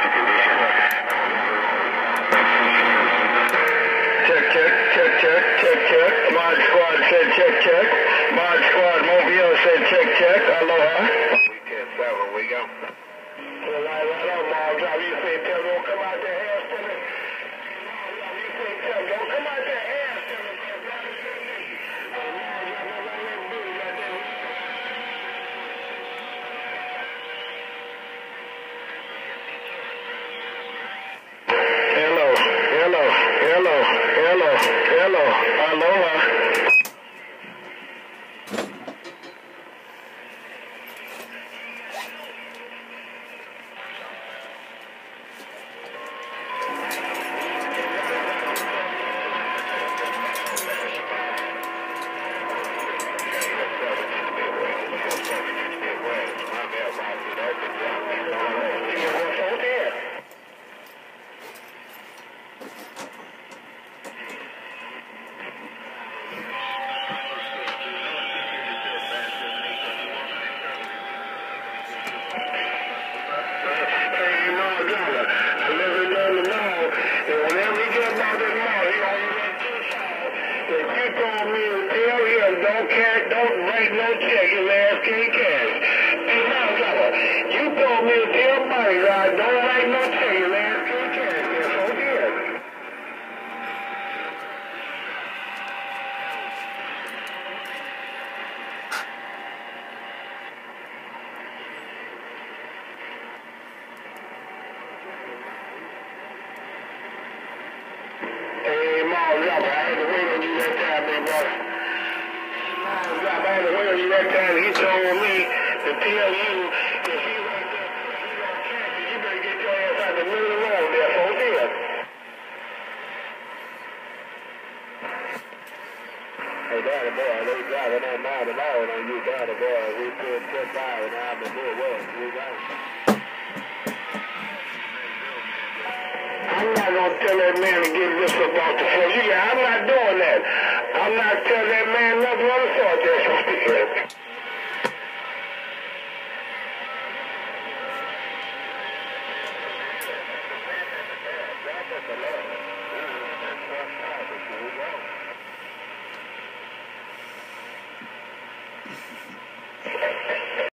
Mod Squad said check, check. Mod Squad Mobile said check, check. Aloha. We 10-7, we go. Right on, Mod Drop. You say tell me don't come out there ass to me. You say tell don't come out there ass to me. Hello. Aloha. Don't write no check, his ass can't cash. Hey, now, you told me to tell Mike, don't write no check, his ass can't cash. Yes, so did. Hey, Mom, I had to wait on you that time, big brother. I had to wait on you that time. He told me to tell you if he right there, he gonna catch you. You better get your ass out the middle of the road there, so did. Hey, Daddy boy, they driving that 90 miles on you, Daddy boy. We put 10 miles and I've been doing well. We got it. I'm not gonna tell that man to get this about the phone. I'm not doing that. I'm not telling that man nothing of the sort there, so